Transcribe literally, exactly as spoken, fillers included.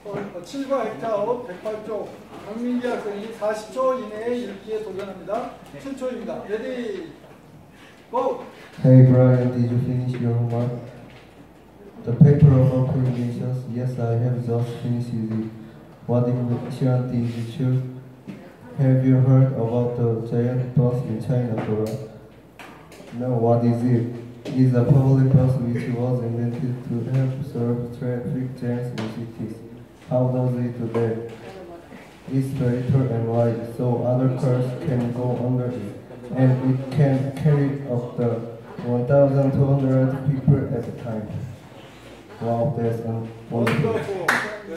칠과 헥타아웃 백팔 쪽 강민기 학생이 사십 초 이내에 읽기에 도전합니다. 칠 초입니다. 레디 고! Hey Brian, did you finish your homework? The paper of correlations? Yes, I have just finished it. What invention did you choose? Have you heard about the giant bus in China, Dora? No, what is it? It is a public bus which was invented to help serve traffic jams in cities. How does it do that? It's straighter and wide, so other cars can go under it, and it can carry up to one thousand two hundred people at a time. Wow, that's wonderful.